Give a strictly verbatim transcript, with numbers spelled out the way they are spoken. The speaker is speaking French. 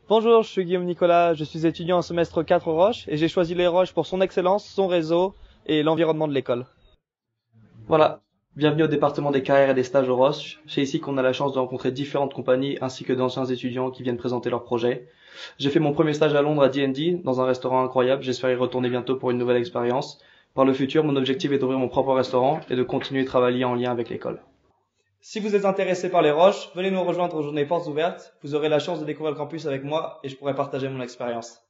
Bonjour, je suis Guillaume Nicolas, je suis étudiant en semestre quatre aux Roches et j'ai choisi les Roches pour son excellence, son réseau et l'environnement de l'école. Voilà, bienvenue au département des carrières et des stages aux Roches. C'est ici qu'on a la chance de rencontrer différentes compagnies ainsi que d'anciens étudiants qui viennent présenter leurs projets. J'ai fait mon premier stage à Londres à D and D, dans un restaurant incroyable. J'espère y retourner bientôt pour une nouvelle expérience. Par le futur, mon objectif est d'ouvrir mon propre restaurant et de continuer de travailler en lien avec l'école. Si vous êtes intéressé par les Roches, venez nous rejoindre aux journées portes ouvertes. Vous aurez la chance de découvrir le campus avec moi et je pourrai partager mon expérience.